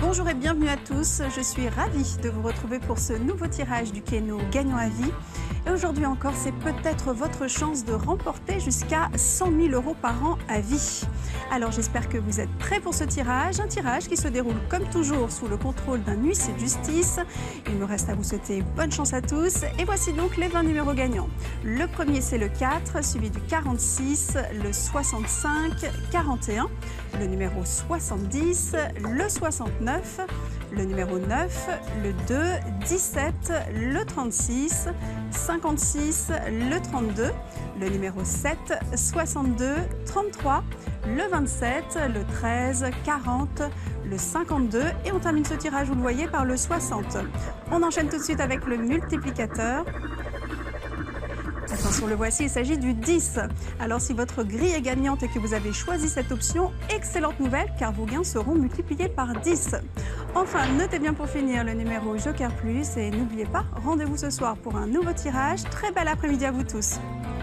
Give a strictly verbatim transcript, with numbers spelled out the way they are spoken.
Bonjour et bienvenue à tous, je suis ravie de vous retrouver pour ce nouveau tirage du Keno gagnant à vie. Et aujourd'hui encore, c'est peut-être votre chance de remporter jusqu'à cent mille euros par an à vie. Alors j'espère que vous êtes prêts pour ce tirage, un tirage qui se déroule comme toujours sous le contrôle d'un huissier de justice. Il me reste à vous souhaiter bonne chance à tous et voici donc les vingt numéros gagnants. Le premier c'est le quatre, suivi du quarante-six, le soixante-cinq, quarante et un, le numéro soixante-dix, le soixante-neuf, le numéro neuf, le deux, dix-sept, le trente-six, cinquante-six, le trente-deux, le numéro sept, soixante-deux, trente-trois, le vingt-sept, le treize, quarante, le cinquante-deux et on termine ce tirage, vous le voyez, par le soixante. On enchaîne tout de suite avec le multiplicateur. Attention, le voici, il s'agit du dix. Alors si votre grille est gagnante et que vous avez choisi cette option, excellente nouvelle car vos gains seront multipliés par dix. Enfin, notez bien pour finir le numéro Joker Plus et n'oubliez pas, rendez-vous ce soir pour un nouveau tirage. Très bel après-midi à vous tous.